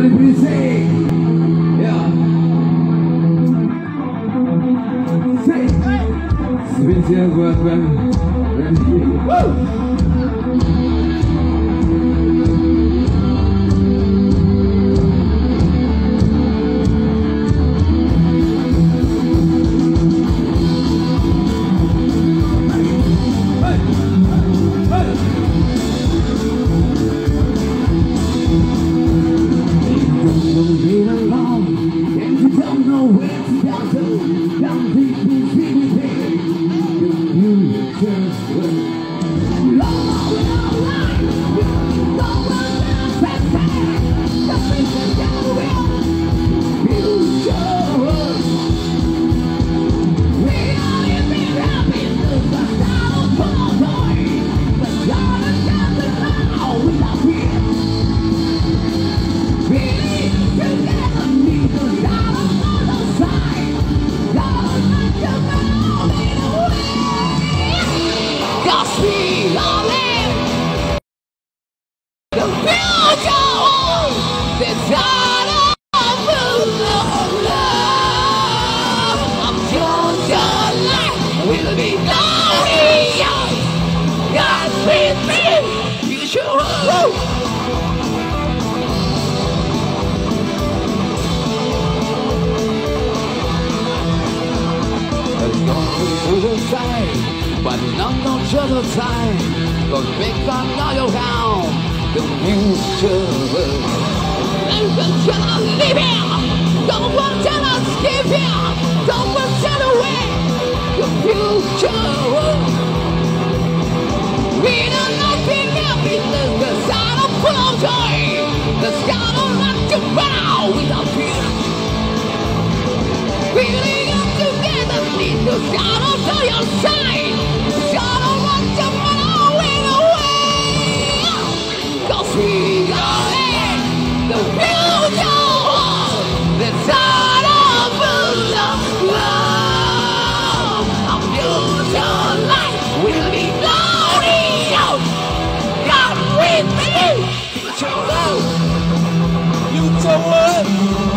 Everybody please say, yeah. Say, spesial buat Bang Randy. Woo! But not no other time. Don't make fun of your town. The future. Don't live here. Don't want to escape here. Don't want to away. The future. We don't know people business. The sound of full of joy. The sound of not to bow without fear. Feeling up together. Need the sound of to your side. We are in the future, the side of love. Our future life will be glorious. God with me, future love. Future what?